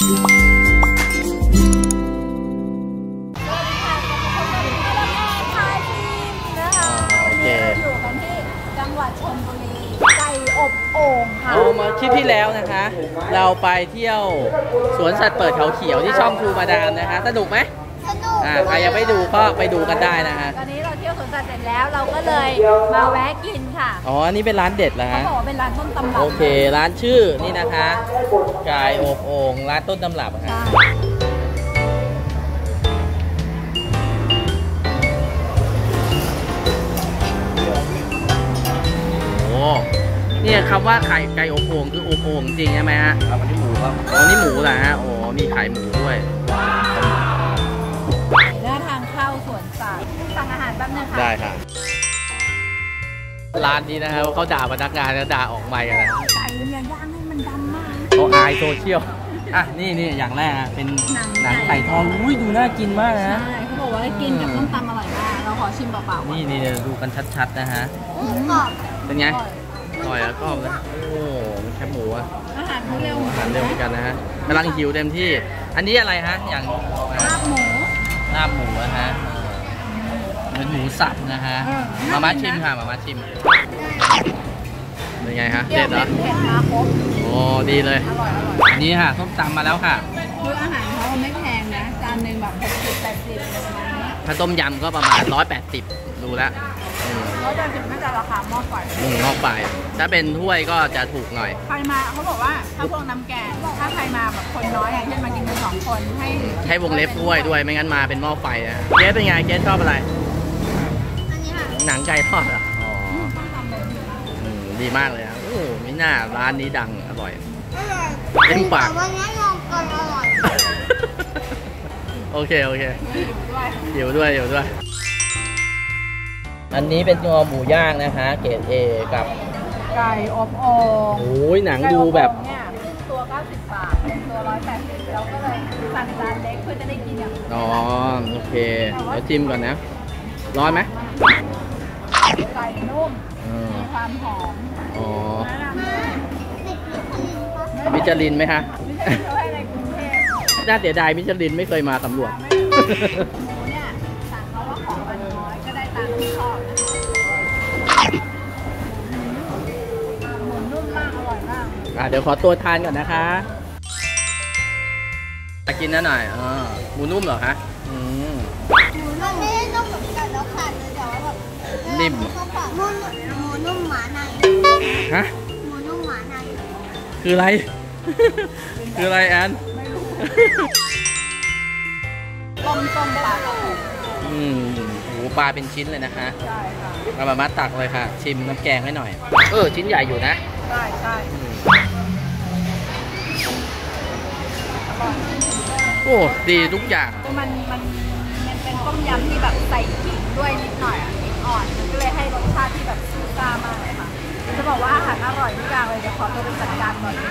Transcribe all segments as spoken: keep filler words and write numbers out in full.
อยู่กันที่จังหวัดชลบุรีไก่อบโอ่งค่ะเอามาคลิปที่แล้วนะคะ เราไปเที่ยวสวนสัตว์เปิดเขาเขียวที่ช่องครูมาดามนะคะสนุกไหมสนุกอ่าใครยังไม่ดูก็ไปดูกันได้นะฮะตอนนี้เราเที่ยวสวนสัตว์เสร็จแล้วเราก็เลยมาแวะกินค่ะอ๋ออันนี้เป็นร้านเด็ดเหรอฮะเขาบอกว่าเป็นร้านต้นตำรับโอเคร้านชื่อนี่นะคะไก่อบโอ่งร้านต้นตำรับค่ะเนี่ยคำว่าไข่ไก่อบโอ่งคืออบโอ่งจริงใช่ไหมฮะครับอันนี้หมูครับอ๋อนี่หมูเหรอฮะโอ้มีไข่หมูด้วยหน้าทางเข้าสวนสัตว์สั่งอาหารแป๊บนึงค่ะได้ค่ะร้านนี้นะครับเขาด่าพนักงานแล้วด่าออกไมค์กันนะไก่เนี่ยย่างให้มันดำมากเขาอายโซเชียลอ่ะนี่นี่อย่างแรกเป็นหนังไก่ทองอุ้ยดูน่ากินมากนะใช่เขาบอกว่ากินกับต้มตำอร่อยมากเราขอชิมเปล่าๆนี่นี่ดูกันชัดๆนะฮะเป็นไงอร่อยแล้วก็นะโอ้แคบหมูอะอาหารเร็วอาหารเร็วเหมือนกันนะฮะกำลังหิวเต็มที่อันนี้อะไรฮะอย่างลาบหมูลาบหมูนะฮะเป็นหมูสับนะฮะมามาชิมค่ะมามาชิมเป็นไงฮะเด็ดเหรอเผ็ดมาครบโอ้ดีเลยอันนี้ค่ะส้มตำมาแล้วค่ะคืออาหารเขาไม่แพงนะจานหนึ่งแบบหกสิบแปดสิบถ้าต้มยำก็ประมาณร้อยแปดสิบดูแล้วร้อยแปดสิบน่าจะราคาหม้อไฟอืมหม้อไฟถ้าเป็นถ้วยก็จะถูกหน่อยใครมาเขาบอกว่าถ้าพวกน้ำแกงถ้าใครมาแบบคนน้อยอย่างเช่นมากินกันสองคนให้ให้วงเล็บถ้วยด้วยไม่งั้นมาเป็นหม้อไฟนะเกสเป็นไงเกสชอบอะไรอันนี้ค่ะหนังไก่ทอดอ่ะอ๋อดีมากเลยครับโอ้ไม่น่าร้านนี้ดังอร่อยเต็มปากวันนี้ลองกันอร่อยโอเคโอเคเดี๋ยวด้วยเดี๋ยวด้วยอันนี้เป็นตัวหมูย่างนะคะเกรด เอ กับไก่อบโอ่งโอ้ยหนังดูแบบเนี่ยตัวเก้าสิบบาทตัวร้อยแปดสิบเราก็เลยสั่งจานเล็กเพื่อจะได้กินอย่างอ๋อโอเคเดี๋ยวจิ้มก่อนนะร้อนไหมไก่นุ่มมีความหอมอ๋อมิชลินไหมคะน่าเสียดายมิชลินไม่เคยมาสำรวจเดี๋ยวขอตัวทานก่อนนะคะมากินนะหน่อยอ่าหมูนุ่มเหรอคะอืมหมูนุ่มไม่ได้ต้องแบบกัดแล้วขาดเลยแต่ว่าแบบนิ่มหมูหมูนุ่มหมาในฮะหมูนุ่มหมาในคืออะไรคืออะไรแอนไม่รู้ต้มต้มปลาอืมหมูปลาเป็นชิ้นเลยนะคะใช่ค่ะเอามามัดตักเลยค่ะชิมน้ำแกงให้หน่อยเออชิ้นใหญ่อยู่นะใช่ใช่โอ้ดีทุกอย่างมันมันมันเป็นต้มยำที่แบบใส่ขิงด้วยนิดหน่อยอ่ะขิงอ่อนมันก็เลยให้รสชาติที่แบบซูซ่ามากเลยค่ะจะบอกว่าอาหารอร่อยทุกอย่างเลยเดี๋ยวขอตัวไปจัดการก่อน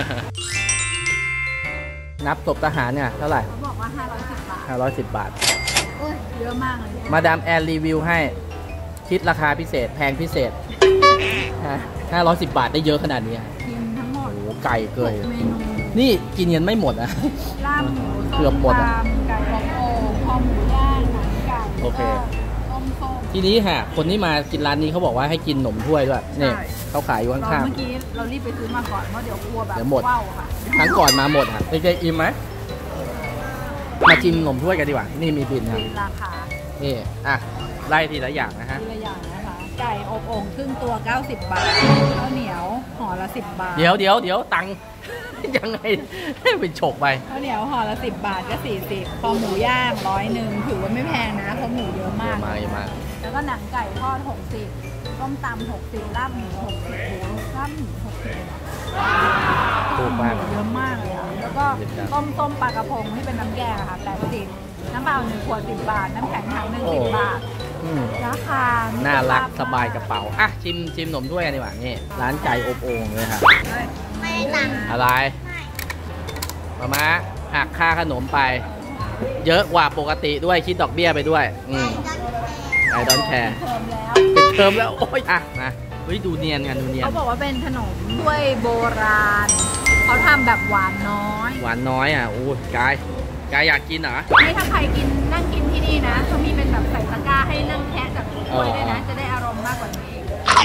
นับศพทหารเนี่ยเท่าไหร่เขาบอกว่าห้าร้อยสิบบาทห้าร้อยสิบบาทโอ้ยเยอะมากเลยมาดามแอนรีวิวให้คิดราคาพิเศษแพงพิเศษห้าร้อยสิบบาทได้เยอะขนาดนี้กินทั้งหมดโอ้ไก่เกยนี่กินเงินไม่หมดอ่ะลาบหมูเกือบหมดอ่ะไก่อบโอ่งคอหมูย่างหนังไก่โอเคต้มส้มทีนี้ค่ะคนที่มากินร้านนี้เขาบอกว่าให้กินหนมถ้วยด้วยนี่เขาขายอยู่ข้างๆเมื่อกี้เรารีบไปซื้อมาก่อนเพราะเดี๋ยวกลัวแบบหมดครั้งก่อนมาหมดอ่ะเด็กๆอิ่มไหมมาชิมหนมถ้วยกันดีกว่านี่มีบินครับราคานี่อ่ะไล่ทีละอย่างนะฮะทีละอย่างนะคะไก่อบโอ่งครึ่งตัวเก้าสิบบาทข้าวเหนียวห่อละสิบบาทเดี๋ยวเดี๋ยวเดี๋ยวตังยังไงไปฉกไปข้าวเหนียวห่อละสิบบาทก็สี่สิบพอหมูย่างร้อยหนึ่งถือว่าไม่แพงนะเพราะหมูเยอะมากมากมากแล้วก็หนังไก่ทอดหกสิบต้มตำหกสิบลาบหมูหกสิบหมูลาบหมูหกสิบถูกมากเยอะมากเลยแล้วก็ต้มต้มปลากระพงที่เป็นน้ำแกงอะค่ะแปดสิบน้ำเปล่าหนึ่งขวดสิบบาทน้ำแข็งถังหนึ่งสิบบาทราคาน่ารักสบายกระเป๋าอ่ะชิมชิมหนมด้วยกันดีกว่านี่ร้านไก่อบโอ่งเลยค่ะไม่ตังอะไรมาม้าหักค่าขนมไปเยอะกว่าปกติด้วยคิดดอกเบี้ยไปด้วยอืมไอดอนแชร์ปิดเทอมแล้วโอ้ยอ่ะนะเฮ้ยดูเนียนกันดูเนียนเขาบอกว่าเป็นขนมถ้วยโบราณเขาทำแบบหวานน้อยหวานน้อยอ่ะอู้กายกายอยากกินเหรอนี่ถ้าใครกินนั่งกินที่นี่นะเขามีเป็นแบบใส่ตะกร้าให้นั่งแคะจากถ้วยด้วยนะ จะได้อารมณ์มากกว่านี้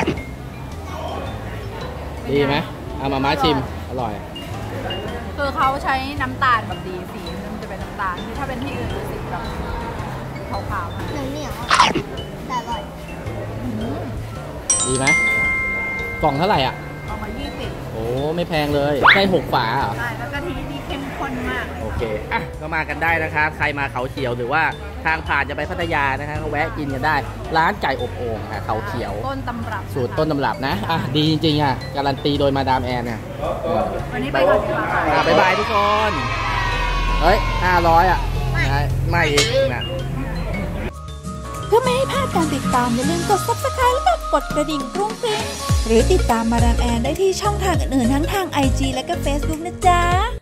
ดีไหมเอามาม้าชิมอร่อยคือเขาใช้น้ำตาลแบบดีสีมันจะเป็นน้ำตาลที่ถ้าเป็นที่อื่นจะสีแบบขาวๆเหนียวเหนียวแต่อร่อยดีไหมกล่องเท่าไหร่อ่ะออกมายี่สิบโอ้ไม่แพงเลยใช่หกฝาเหรอใช่แล้วกะทินี่เข้มข้นมากโอเค อ่ะ ก็มากันได้นะคะ ใครมาเขาเขียวหรือว่าทางผ่านจะไปพัทยานะคะก็แวะกินกันได้ ร้านไก่อบโอ่งค่ะเขาเขียวต้นตำรับสูตรต้นตำรับนะ อ่ะ ดีจริงๆอ่ะ การันตีโดยมาดามแอนเนี่ยวันนี้ไปก่อนดีกว่าค่ะอ่ะบ๊ายบายทุกคน เฮ้ยห้าร้อยอ่ะไม่ไม่อีกนะเพื่อไม่ให้พลาดการติดตามอย่าลืมกด ซับสไครบ์ และกดกระดิ่งกรุ้งกริ้งหรือติดตามมาดามแอนได้ที่ช่องทางอื่นๆทั้งทาง ไอ จี และก็ เฟซบุ๊ก นะจ๊ะ